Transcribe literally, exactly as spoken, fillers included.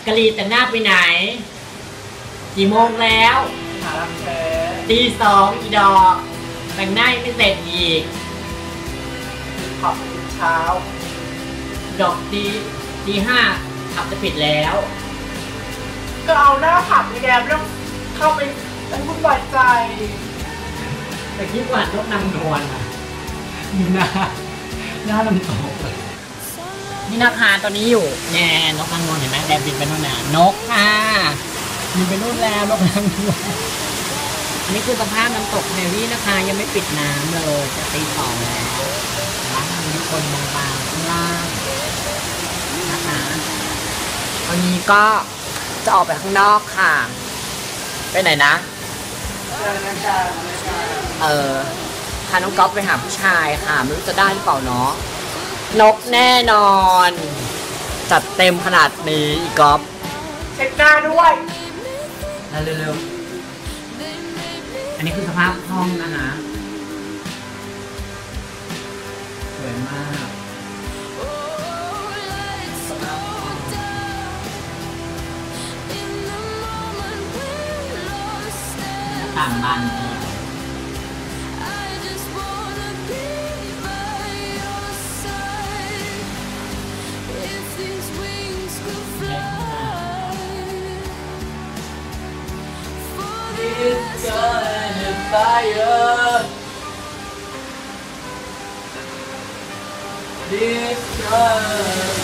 กะหรี่แต่งหน้าไปไหนกี่โมงแล้วหาลังแท้ตีสองอีดอกแต่งหน้ายังไม่เสร็จอีกขับเช้าดอกตีตีห้าขับจะปิดแล้วก็เอาหน้าผักในแดมแล้วเข้าไปเป็นวุ่นวายใจแต่คิดว่านกนางนวลอ่ะมีหน้าหน้าลำตกนี่นะคะตอนนี้อยู่แง่นกนางนวลเห็นไหมแดมบินไปโน่นน่ะนกอ่ะบินไปนู่นแล้วนกนางนวลอันนี้คือสภาพน้ำตกแมรี่นะคะยังไม่ปิดน้ำเลยจะตีสองแล้วร้านมีคนบางๆข้างล่างนะคะตอนนี้ก็จะออกไปข้างนอกค่ะไปไหนนะเออพาน้องก๊อฟไปหาผู้ชายค่ะไม่รู้จะได้หรือเปล่าเนาะนกแน่นอนจัดเต็มขนาดนี้อีก๊อฟเช็คหน้าด้วยเร็วๆอันนี้คือสภาพห้องนะคะสวยมากต่างบ้านIt's gonna fire. This gonna